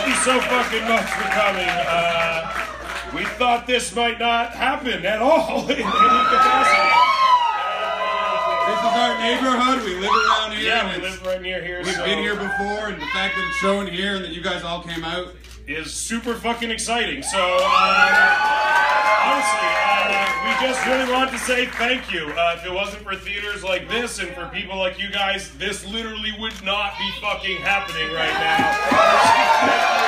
thank you so fucking much for coming. We thought this might not happen at all in any capacity. This is our neighborhood. We live around here. Yeah, we live right near here. We've been here before, and the fact that it's showing here and that you guys all came out is super fucking exciting. So, honestly, we just really want to say thank you. If it wasn't for theaters like this and for people like you guys, this literally would not be fucking happening right now.